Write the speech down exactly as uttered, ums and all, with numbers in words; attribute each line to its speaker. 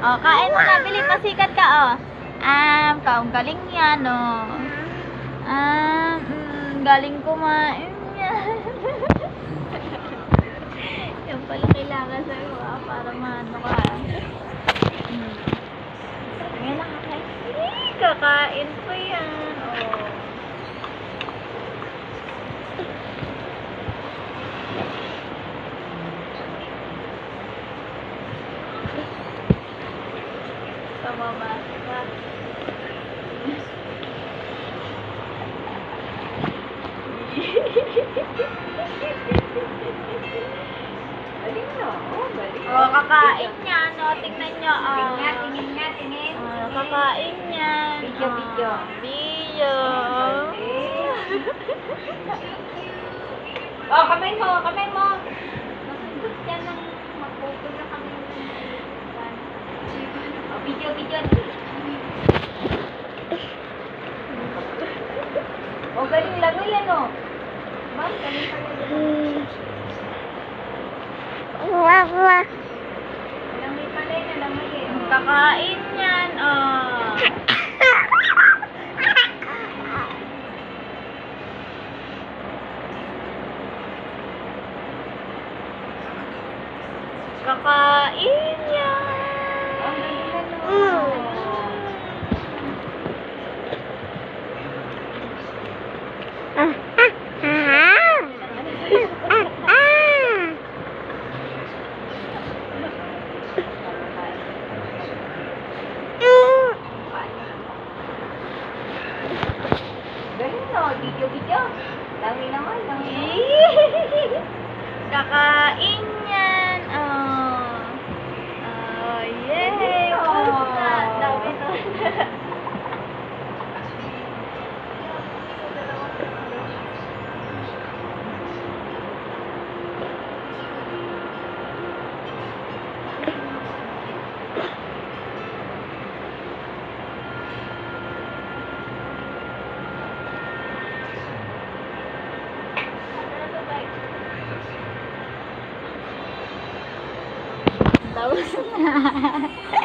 Speaker 1: Oh, kain mo na. Bili, pasikat ka, oh. Um, kaong galing yan, oh. Um, mm, galing kumain yan. Yung pala kailangan sa'yo, ah, para maano ka. Hmm. Ngayon nakakain. Eh, kakain ko yan, oh. Tumama ka.
Speaker 2: Galing no? Oh, galing.
Speaker 1: Oh, kakain niya, no? Tingnan niyo, oh.
Speaker 2: Tingin nga, tingin nga, tingin.
Speaker 1: Oh, kakain niya.
Speaker 2: Video,
Speaker 1: Oh,
Speaker 2: video.
Speaker 1: Video.
Speaker 2: Oh, kamay mo, kamay mo. Masundot ka ng mapupo na kami. Oh, video, video. Oh, galing langoy yan, oh. Ma'am, galing pala yan. Langoy pala yan, langoy eh.
Speaker 1: Kakain yan, oh. Kakain yan.
Speaker 2: Oh, galing yan, oh. Galing no, video, video. Langoy naman, langoy.
Speaker 1: Kakain yan, oh. Oh, yay. Oh, dami nun. Tapos na.